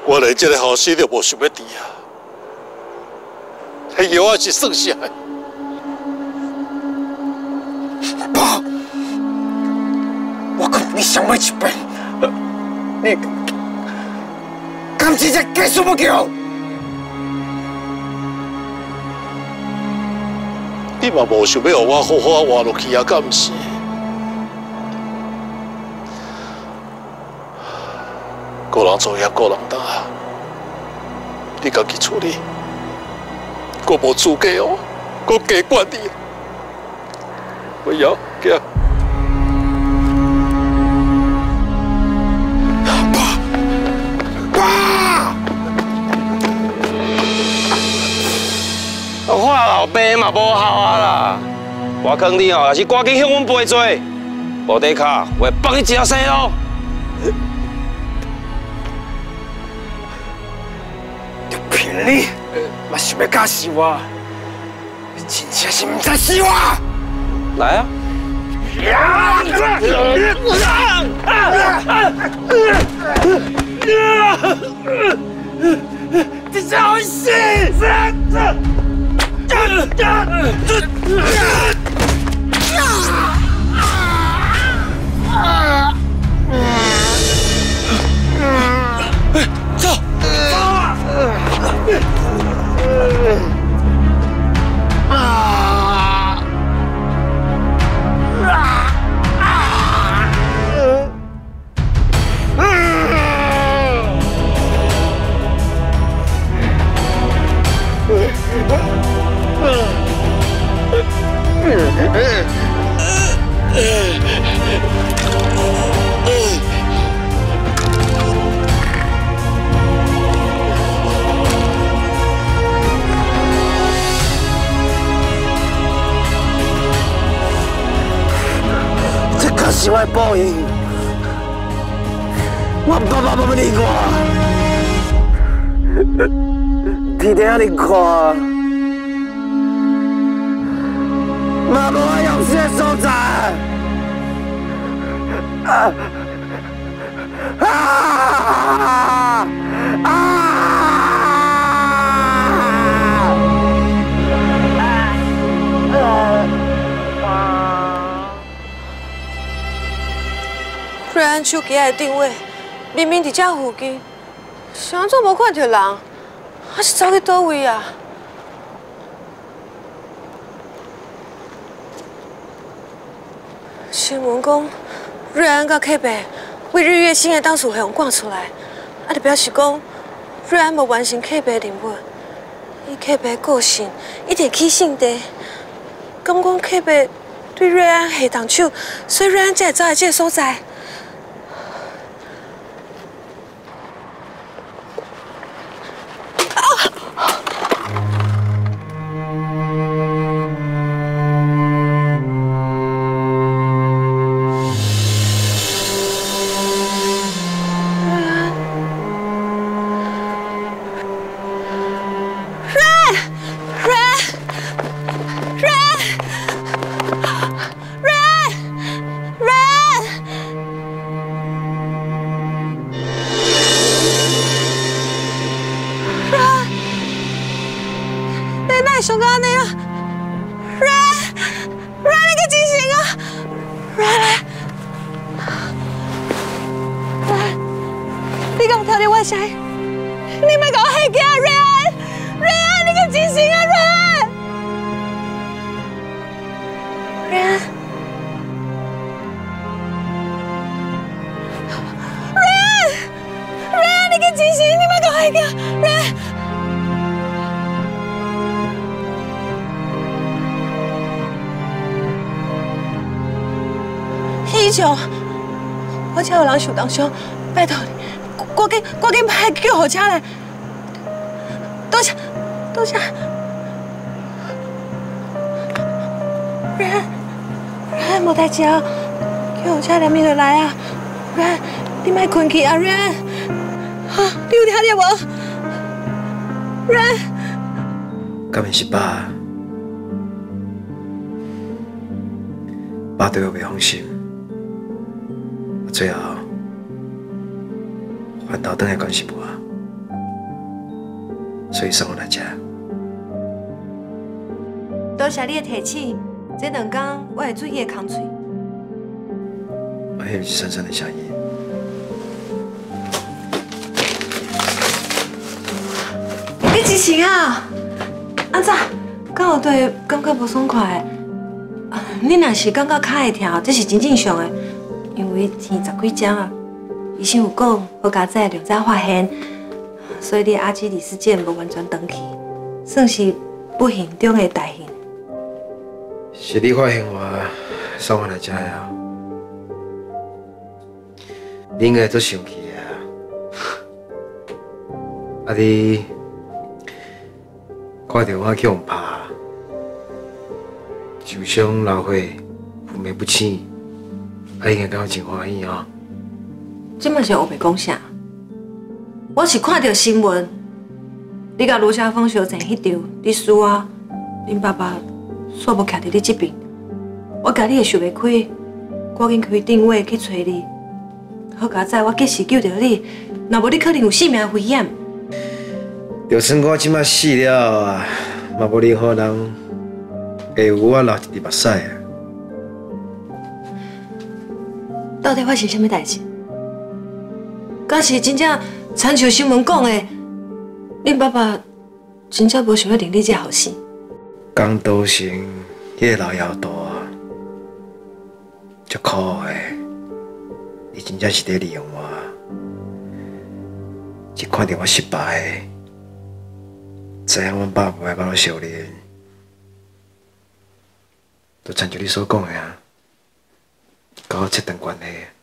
我连这个后生都无想要治啊！迄药啊是算啥的？ 爸，我可你想买一遍，你敢直接结束不叫？ 你嘛无想要让我好好活落去啊？敢毋是？个人作业个人担，你家己处理。我无资格哦，我加管你。我要行。 爸！ 我老爸嘛无效啊啦！我劝你哦，还是赶紧向阮赔罪，无得卡，我会放你一条生路。 就凭你，嘛想要假死我？真正是唔知死我！ 来啊！ 你真好死！走！这可是我的报应，我爸爸不理我，天天让你看，妈无我用死的所在， 瑞安手机的定位明明伫这附近，是安怎无看到人？还是走去倒位啊？新闻讲，瑞安甲克白为日月星的当属系赶出来，就表示讲瑞安无完成克白的任务。以克白个性，一定起性地，敢讲克白对瑞安下动手，所以瑞安才会走来这个所在。想到安尼啊，瑞安，你个真行啊，瑞安，你敢听到我声？你莫甲我吓惊啊，瑞安，你个真行啊，瑞安，你个真行，你莫甲我吓惊，瑞安。英雄，我这有人受重伤，拜托你，赶紧派救护车来。多谢。瑞安，无代志啊，救护车连面就来啊。瑞安，你莫困去啊，瑞安。哈，你有听到无？瑞安， 敢会是爸？爸对我袂放心。最后，反倒倒来关心我。 所以送我来吃。 多谢你的提醒，这2天我会注意的空嘴。 我还有珊珊的声音。 你之前啊，安怎？敢有对感觉无爽快的？你若是感觉脚会跳，这是真正常的，因为天10几点啊，医生有讲好加早量早发现，所以你阿基里斯腱无完全长去，算是不幸中的大幸。 是你发现我送我来吃呀？你应该都生气啊！啊你看到我去互拍，受伤流血，昏迷不醒，啊应该感觉真欢喜哦。 这嘛是黑白讲啥？我是看到新闻，你甲卢家峰相争迄场，你输啊，恁爸爸煞无徛伫你这边，我家己也想袂开，赶紧开定位去找你。好佳哉，我及时救着你，若无你可能有性命危险。 就算我即摆死了啊，嘛无任何人会有我流一滴目屎啊！ 到底发生什么代志？敢是真正亲像新闻讲的，恁爸爸真正无想要令你这后生？ 江都城迄个老妖道啊，足可恶的，伊真正是在利用我。一看到我失败，知影阮爸无爱甲我相恋，就亲像你所讲的啊，甲我切断关系。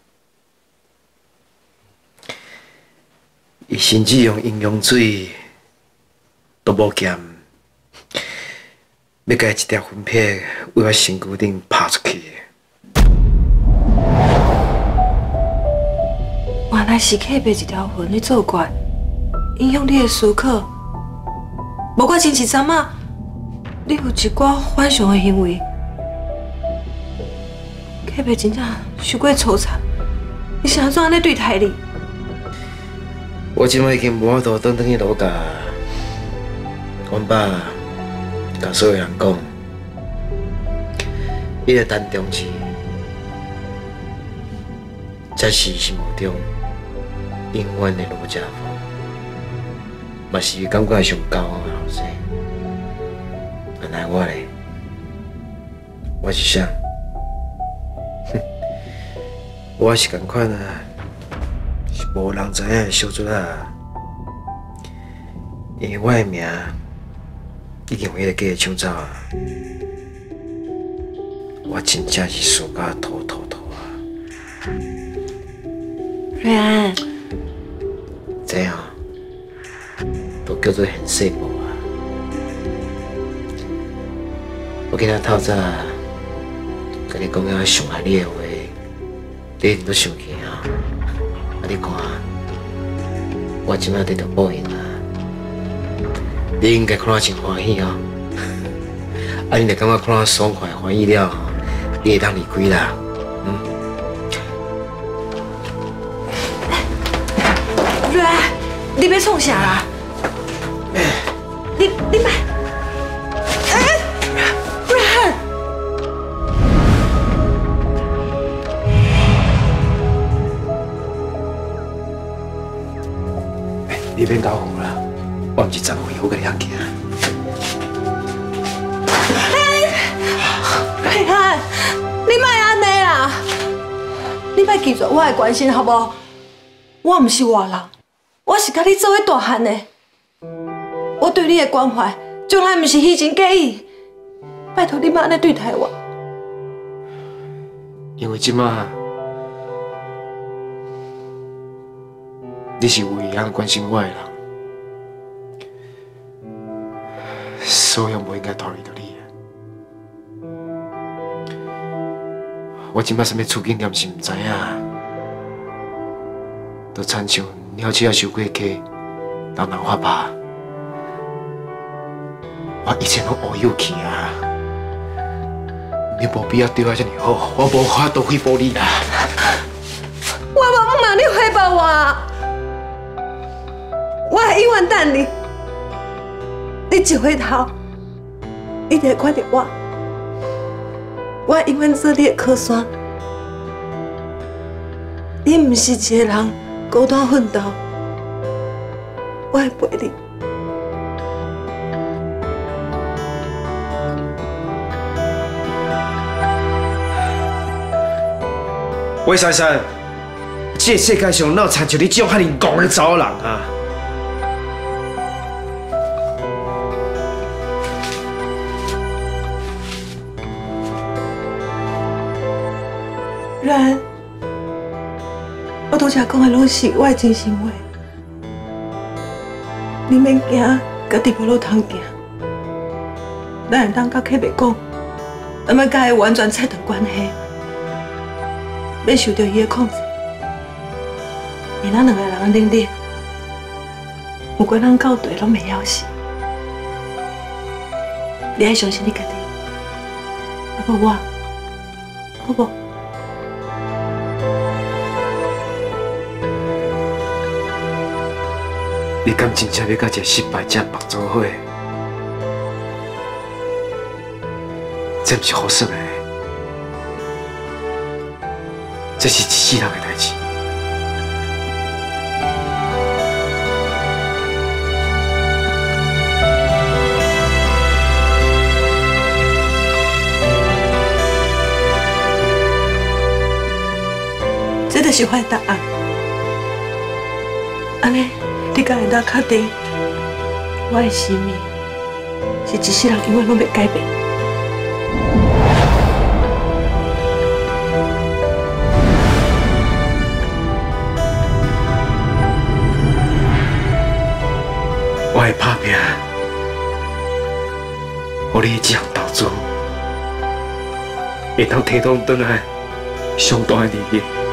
伊甚至用饮用水都无咸，要甲一条魂魄为我身躯顶拍出去。 原来是刻白一条魂咧作怪，影响你的思考。无我真是知影，你有一寡反常的行为。刻白真正伤过粗残，你是安怎安尼对待你？ 我即摆已经无法度转去老家，阮爸甲所有人讲，伊个陈中志才是心目中永远的罗家峰，嘛是感觉上高昂的后生。原来我咧，我是啥？我是共款啊。是无人知影的小卒啊，因为我的名已经有迄个假的抢走啊，我真正是输甲土啊！ 瑞安， 这样都叫做现世无啊！我今仔透早甲你讲遐伤害你的话，你一定都想起啊！你看，我即摆得到报应啊！你应该看我真欢喜哦。啊，你若感觉看我爽快欢喜了，你会当离开啦。 瑞安，你要创啥啦？你别，瑞安。 你免搞糊啦，我毋是十岁，我甲你行行。 瑞安，你莫安尼啦！你莫记住我的关心，好无？我毋是外人，我是甲你做伙大汉的。我对你的关怀，从来毋是虚情假意。拜托你莫安尼对待我。 因为即马你是唯一关心我的人，所以我不应该逃离到你。我即摆什么处境也是唔知影，都亲像鸟鼠仔收过溪，人人发怕，我一切拢乌有去啊！你无必要对我这么好，我无法度回报你啦。 我无唔让你回报我，我会永远等你。 你一回头，一定会看到我。我永远做你的靠山。你唔是一个人孤单奋斗，我会陪你。 魏珊珊，这个世界上哪有产像你这种遐尼戆的查某人啊？ 然，我拄则讲的拢是我的真心话，你免惊，家己无路通行。咱会当甲客别讲，咱要甲伊完全切断关系。要受到伊的控制，因咱两个人的能力，有关咱到底拢袂晓死。你爱相信你家己，啊不我，好不？ 你敢真正要甲一个失败者绑做伙？这不是好耍的。这是一世人的代志。 这就是我的答案。安尼，你敢会当确定我的生命是一世人永远拢袂改变？ 我会打拼，互你这项投资会当提供转来上大的利益。